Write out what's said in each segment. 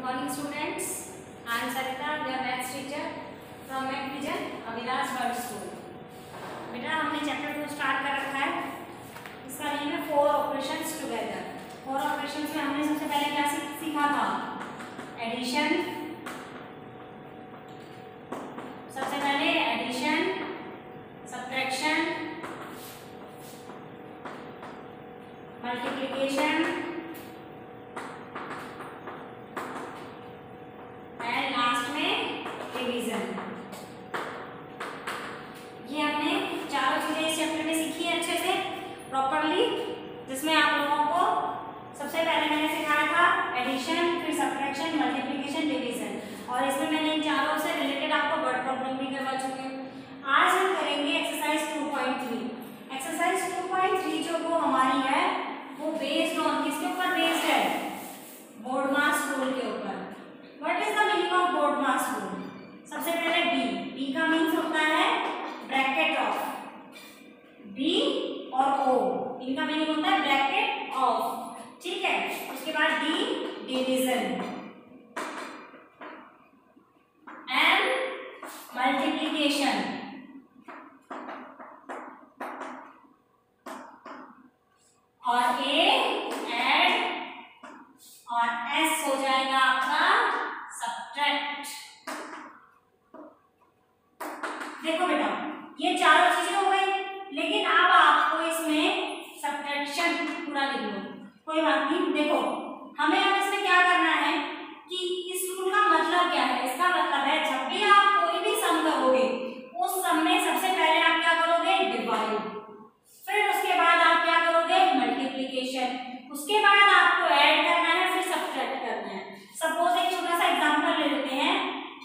morning students. I am Sarita, your maths teacher from Math Vision, Avilas World School. बेटा हमने chapter 2 start कर रखा है. इसका नेम है 4 ऑपरेशंस टुगेदर. 4 ऑपरेशंस में हमने सबसे पहले क्या सीखा था? एडिशन. सबसे पहले addition, subtraction, multiplication and last में डिवीजन. ये हमने चारों चीजें इस चैप्टर में सीखी है अच्छे से प्रॉपरली, जिसमें आप लोगों को सबसे पहले मैंने सिखाया था एडिशन, फिर सब्ट्रैक्शन, मल्टीप्लिकेशन, डिवीजन, और इसमें मैंने इन चारों से रिलेटेड आपको वर्ड प्रॉब्लम भी करवा चुकी हूँ. आज हम करेंगे एक्सरसाइज 2.3. एक्सरसाइज 2.3 जो वो हमारी है वो बेस्ड ऑन किसके ऊपर बेस्ड है? BODMAS रूल के ऊपर. What is the meaning of BODMAS rule? सबसे पहले बी का मीन्स होता है ब्रैकेट ऑफ. बी और ओ इनका मीनिंग होता है ब्रैकेट ऑफ. ठीक है. उसके बाद डी डिवीजन, एम मल्टीप्लिकेशन, और ए ऐड, और एस हो जाएगा आपका सब्ट्रैक्ट. देखो बेटा ये चारों चीजें हो गई, लेकिन अब आपको इसमें सब्ट्रैक्शन पूरा लिख लो, कोई बात नहीं. देखो हमें अब इसमें क्या करना है कि इस रूल का मतलब क्या है. इसका मतलब है जब भी आप कोई भी सम करोगे उस सम में सबसे पहले आप क्या करोगे? डिवाइड. फिर उसके बाद आप क्या करोगे? मल्टीप्लिकेशन. उसके बाद आपको ऐड करना है, फिर सब्ट्रैक्ट करना है. सपोज एक छोटा सा एग्जांपल ले लेते हैं.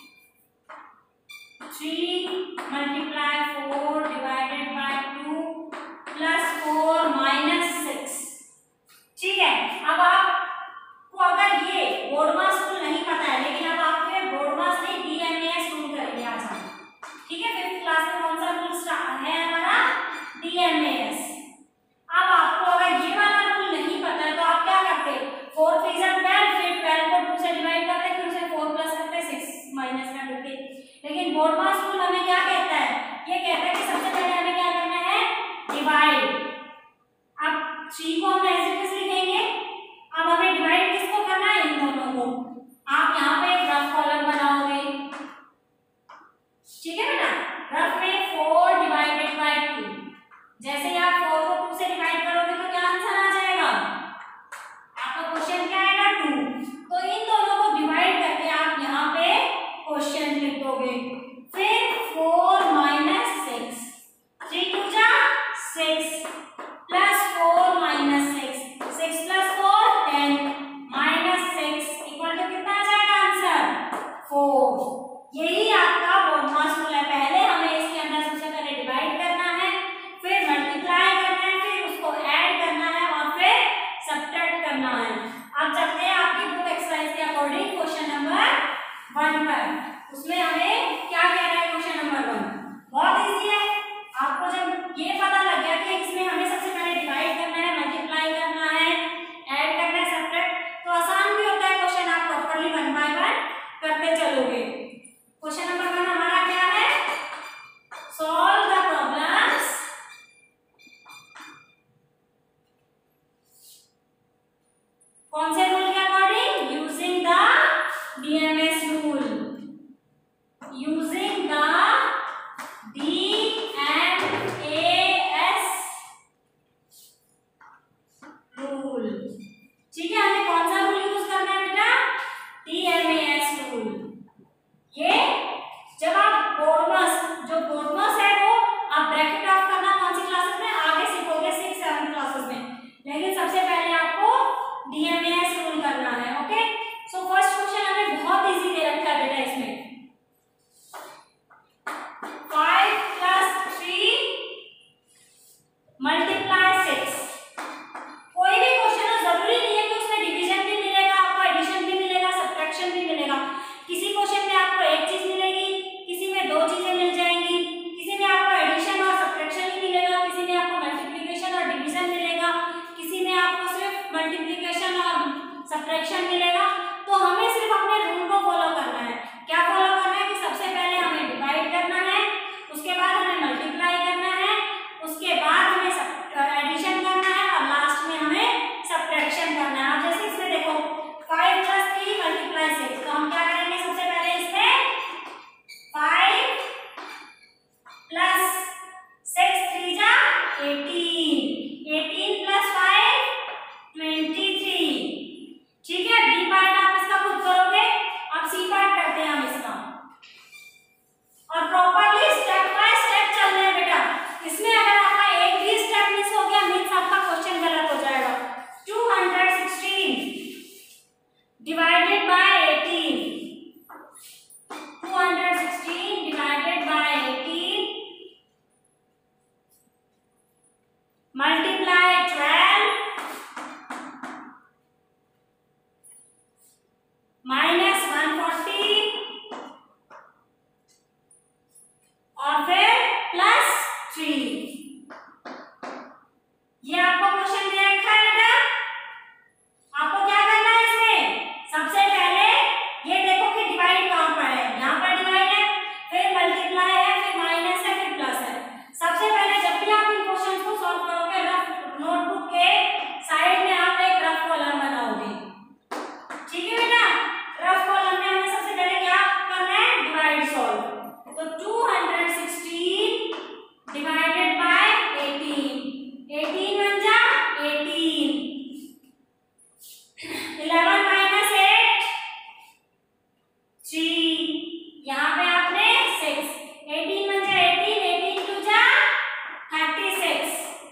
3 multiply 4 divided by 2 plus 4 minus 6. ठीक है. अब आपको अगर ये BODMAS रूल नहीं पता है, लेकिन अब आपके BODMAS नहीं DMAS रूल करेंगे आज हम. ठीक है. 5th क्लास में कौन सा रूल है हमारा? DMAS. अब आपको अगर ये वाला रूल नहीं पता है तो आप क्या करते? 4 3 12, फिर 12 को 2 से डिवाइड करते, फिर उसे 4 प्लस करते, 6 माइनस कर देते. लेकिन BODMAS रूल हमें क्या कहता है? ये कहता है कि सबसे पहले हमें क्या करना है? डिवाइड. अब 3 को हम ऐसे कैसे लिखेंगे? अब हमें डिवाइड किसको करना है? इन दोनों को. आप यहाँ पे एक रफ कॉलम बनाओगे. ठीक है बेटा. रफ में 4 डिवाइडेड बाय 2. जैसे ही आप 4 को 2 से डिवाइड करोगे तो क्या आंसर आ जाएगा? आपका क्वेश्चन क्या आएगा? 2. तो इन दोनों को डिवाइड करके आप यहाँ पे क्वेश्चन लिख दोगे. फिर 4 माइनस 6, 3 2 जा 6 plus 4 minus 6, 6 plus 4 10 minus 6 equal to कितना आ जाएगा आंसर? 4. यही आपका BODMAS रूल है. पहले हमें इसके अंदर सबसे पहले डिवाइड करना है, फिर मल्टीप्लाई करना है, फिर उसको ऐड करना है, और फिर सब्ट्रैक्ट करना है. अब चलते हैं आपकी बुक एक्सरसाइज के अकॉर्डिंग क्वेश्चन नंबर 1 पर. उसमें हमें क्या कह रहा है क्वेश्चन नंबर 1? बहुत इजी है. आपको जब ये पता लग गया कि इसमें हमें सबसे पहले डिवाइड करना है, मल्टीप्लाई करना है, ऐड करना है, सब्ट्रैक्ट, तो आसान भी होता है क्वेश्चन. आप प्रॉपर्ली 1 बाय 1 करते चलोगे. क्वेश्चन नंबर 1 हमारा क्या है? सॉल्व द प्रॉब्लम्स कौन से रूल के according? Using the DMAS rule. Using the DMAS rule. ठीक है. हमें कौन सा रूल यूज करना है बेटा? DMAS rule. divided by 18. 216 divided by 18 multiply 12 minus 140 और फिर प्लस 3। ये आपको क्वेश्चन दे रखा है बेटा। आपको क्या करना है इसमें, सबसे पहले ये देखो कि डिवाइड कहां पर है, यहां पर डिवाइड है, फिर मल्टीप्लाई है, फिर माइनस है, फिर प्लस है। सबसे पहले जब भी आप इन क्वेश्चंस को सॉल्व करोगे, रफ नोटबुक के साइड में आप एक रफ कॉलम बनाओगे, ठीक है बेटा। रफ कॉलम में हमें सबसे पहले क्या करना है, डिवाइड सॉल्व। तो 216 डिवाइडेड बाय 18, 18 बन जा 18, 11 माइनस 8 3, यहाँ पे आपने 6, 18 बन जा 18, 18 टू जा 36,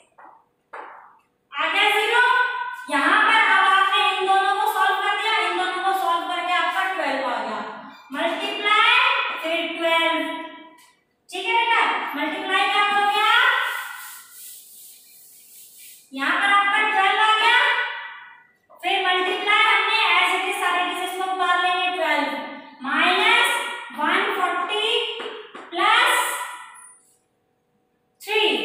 आ गया 0। यहाँ पर अब आपने इन दोनों को सॉल्व कर दिया, इन दोनों को सॉल्व करके आपका 12 आ गया, मल्टीप्लाई फिर 12, ठीक है बेटा। मल्टीप्लाई क्या हो गया, यहाँ पर आपका 12 आ गया, फिर मल्टीप्लाई हमने एज इट इज सारे केसेस में उतार लेंगे, 12 माइनस 140 प्लस 3,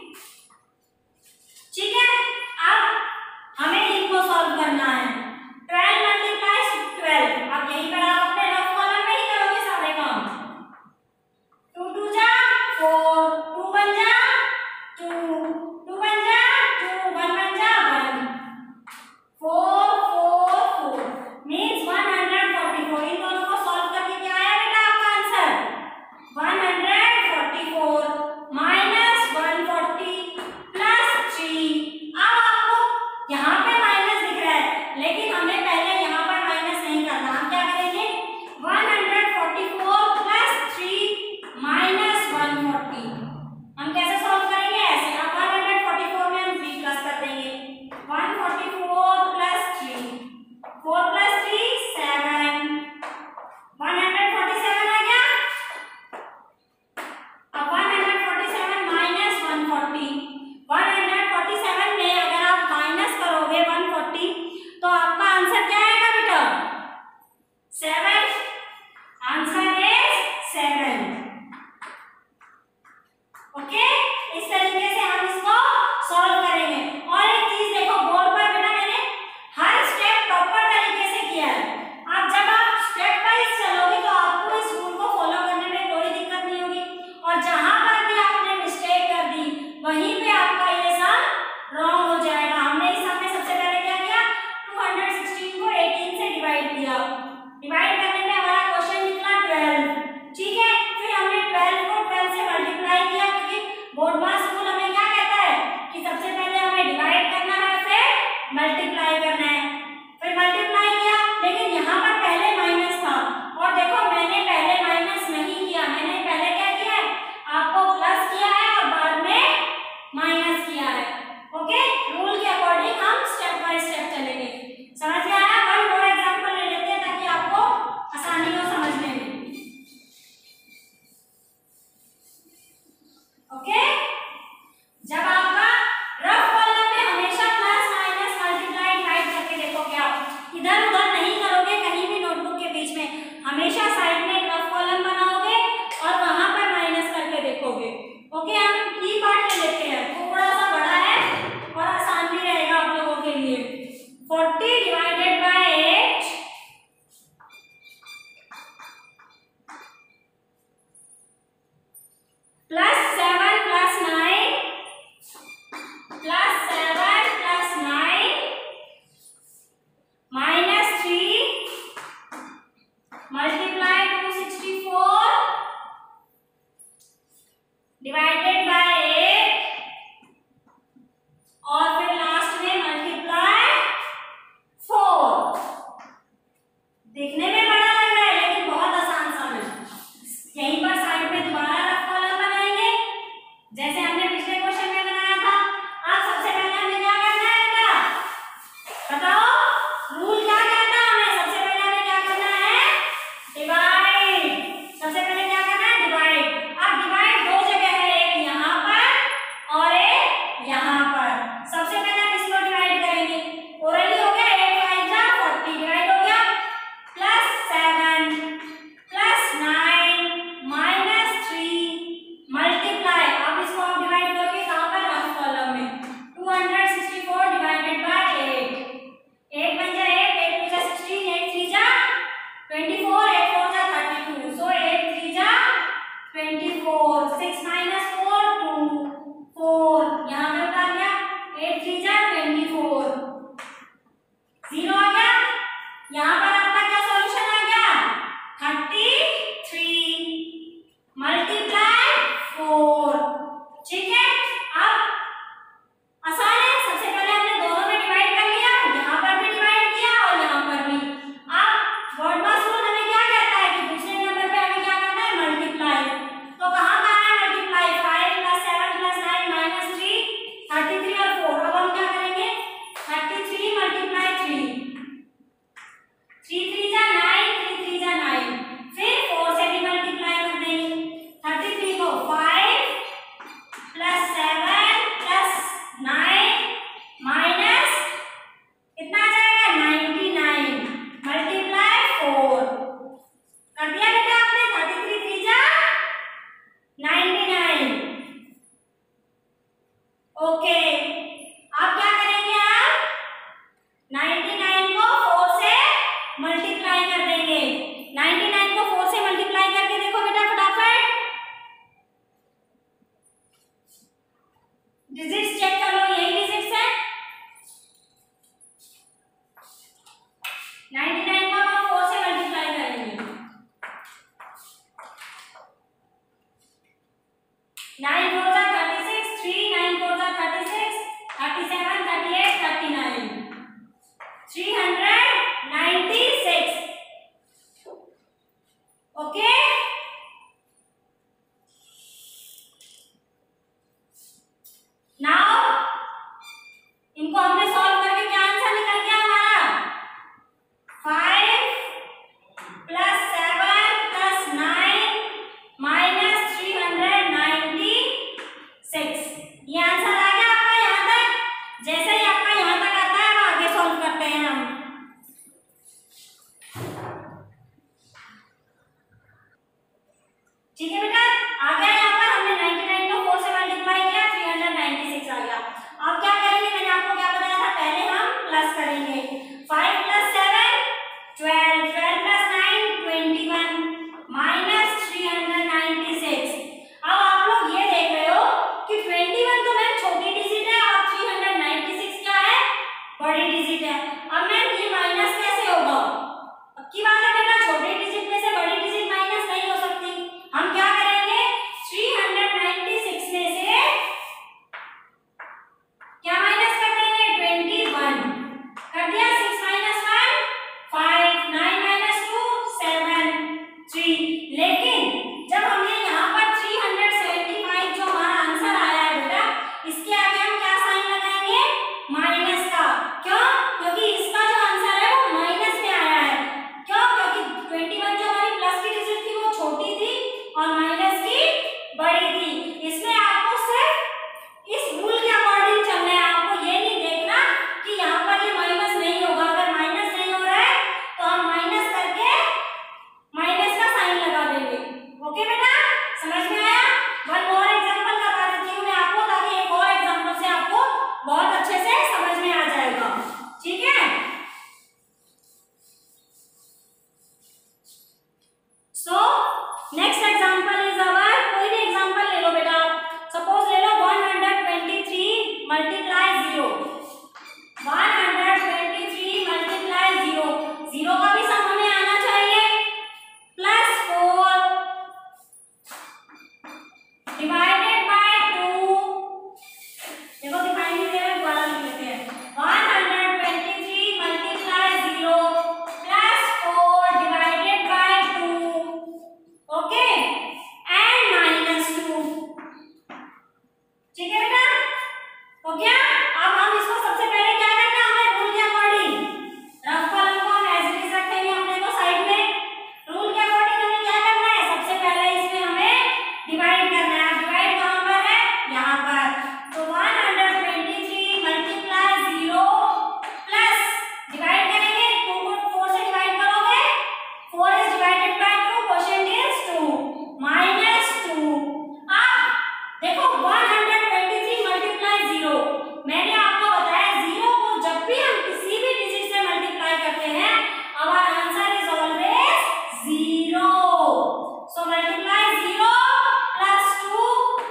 ठीक है। अब हमें इनको सॉल्व करना है, 12 मल्टीप्लाई 12, अब यहीं पर आप अपने रफ कॉलम में ही करोगे सारे काम। 2 2 जा 4, 2 1 जा 2, 2 1 जा 2, 1 1 जा 1, 4 4 4 मींस 144। इन दोनों को सॉल्व करके क्या आया बेटा आपका आंसर, 144 माइनस 140 प्लस 3। अब आपको यहाँ पे माइनस दिख रहा है, लेकिन हमें पहले यहाँ पर माइनस नहीं करना। हम क्या करेंगे, 144 प्लस 3 माइनस 140। हम कैसे सॉल्व करेंगे, ऐसे। अब 144 में हम 3 प्लस कर देंगे, 144 प्लस 3, 4 प्लस 3 7, 147 आ गया। अब 147 माइनस 140, 147 में अगर आप माइनस करोगे 140 तो आपका आंसर क्या आएगा बेटा, 7। Answer is 7। ओके, इस तरीके से हम इसको सॉल्व करेंगे। और एक चीज देखो, बोर्ड पर बेटा मैंने हर स्टेप प्रॉपर तरीके से किया है। अब जब आप स्टेप वाइज चलोगे तो आपको इस रूल को फॉलो करने में कोई दिक्कत नहीं होगी, और जहां पर भी आपने मिस्टेक कर दी वहीं पे आपका ये सम रॉन्ग हो जाएगा। हमने इस सम में सबसे पहले क्या किया, 216 को 18 से डिवाइड किया, डिवाइड करने में हमारा क्वेश्चन निकला 12, ठीक है। फिर हमने 12 को 12 से मल्टीप्लाई किया, क्योंकि बोर्ड मास रूल हमें क्या कहता है कि सबसे पहले हमें डिवाइड करना है, फिर मल्टीप्लाई करना है। फिर मल्टीप्लाई किया, लेकिन यहाँ पर पहले माइनस था, और देखो मैंने पहले माइनस नहीं किया, मैंने पहले क्या किया है, आपको प्लस किया है और बाद में माइनस किया है। ओके, रूल के अकॉर्डिंग हम स्टेप बाय स्टेप चलेंगे। समझ में आया? वन और एग्जांपल ले लेते हैं ताकि मल्टीप्लाई कर देंगे। 99 को 4 से मल्टीप्लाई करके देखो बेटा फटाफट, डिजिट्स चेक कर लो, यही डिजिट्स है। 99 को हम 4 से मल्टीप्लाई करेंगे। 9 4 जा 36, 3 9 4 जा 36, 37 38 39, 396। ओके, नाउ इनको हमने सॉल्व करके क्या आंसर निकल गया हमारा, 5 + 7 + 9 - 396। ये आंसर आ गया आपका यहाँ तक। जैसे ही आपका यहाँ तक आता है, अब आगे सॉल्व करते हैं हम। ठीक है बेटा, आ गया यहाँ पर, हमने 99 को 4 से मल्टीप्लाई किया, 396 आ गया। अब क्या करेंगे, मैंने आपको क्या बताया था, पहले हम प्लस करेंगे। 5 + 7 12, 12 + 9 21 - 396। अब आप लोग ये देख रहे हो कि 21 तो मैम छोटी डिजिट है और 396 क्या है, बड़ी डिजिट है। अब मैम ये माइनस कैसे होगा, अब की बात है बेटा, छोटे डिजिट में से बड़ी डिजिट माइनस नहीं हो सकती। हम क्या करेंगे, 396 में से क्या माइनस कर देंगे, 21 कर दिया, 6 - 1 5, 9 - 2 7 3। लेकिन जब हमने यहाँ पर 375 जो हमारा आंसर आया है बेटा, इसके आगे हम क्या साइन लगाएंगे, माइनस का। क्यों, क्योंकि इसका जो आंसर है वो माइनस में आया है। क्यों, क्योंकि 21 जो हमारी प्लस की डिजिट थी वो छोटी थी और माइनस की बड़ी थी। इसमें आपको सिर्फ इस रूल के अकॉर्डिंग चलना है, आपको ये नहीं देखना कि यहाँ पर ये माइनस नहीं होगा। अगर माइनस नहीं हो रहा है तो हम माइनस करके माइनस का साइन लगा देंगे। ओके बेटा, समझ में आया। वन और एग्जांपल करवा देती हूँ मैं आपको, ताकि एक और एग्जांपल से आपको बहुत अच्छे से समझ में आ जाएगा। ठीक है, so next example is our, कोई भी एग्जांपल ले लो बेटा। सपोज ले लो 123 मल्टीप्लाई 0, 123 मल्टीप्लाई 0, 0 का भी सम हमें आना चाहिए, +4 डिवाइडेड बाय 2। देखो दिखाई नहीं दे रहा है, दोबारा लिख लेते हैं। 123 multiply 0 +4 divided by 2, okay, and -2। ठीक है बेटा, हो गया। अब हम इसको सबसे पहले क्या करना है, हमें रूल के अकॉर्डिंग रफ कॉलम को हम ऐसे ही रखेंगे अपने को साइड में। रूल के अकॉर्डिंग हमें क्या करना है, सबसे पहले इसमें हमें डिवाइड करना है। डिवाइड कहाँ पर है, यहाँ पर। तो 123 मल्टीप्लाई 0 प्लस डिवाइड करेंगे, 2 को 4 से डिवाइड करोगे, 4 is divided by 2, quotient is 2 -2। अब देखो 123 मल्टीप्लाई 0, मैंने आपको बताया 0 को जब भी हम किसी भी डिजिट से मल्टीप्लाई करते हैं, our answer is always 0। So multiply 0 + 2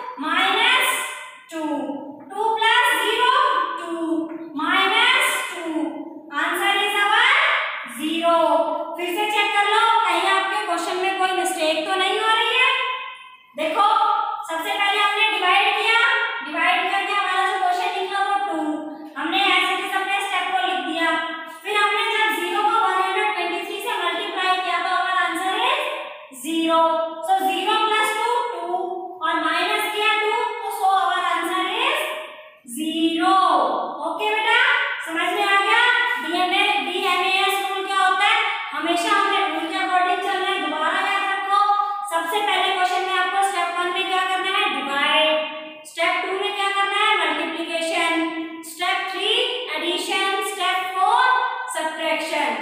-2, 2 + 0 2 -2, answer is our 0। फिर से चेक कर लो, कहीं आपके क्वेश्चन में कोई मिस्टेक तो नहीं हो रही है। देखो सबसे पहले हमने डिवाइड किया, डिवाइड करके हमारा जो क्वेश्चन निकला वो 2, हमने ऐसे ही अपने स्टेप को लिख दिया। फिर हमने जब 0 को 123 से मल्टीप्लाई किया तो हमारा आंसर है 0। सो 0 + 2 2 और माइनस किया 2, तो सो हमारा आंसर इज 0। ओके बेटा, समझ में आ गया। DMAS रूल क्या होता है, हमेशा हमें रूल के अकॉर्डिंग चलना है। दोबारा याद रखो, सबसे पहले क्वेश्चन में आपको स्टेप 1 में क्या करना है, डिवाइड, स्टेप 2 में क्या करना है, multiplication, step 3 addition, step 4 subtraction.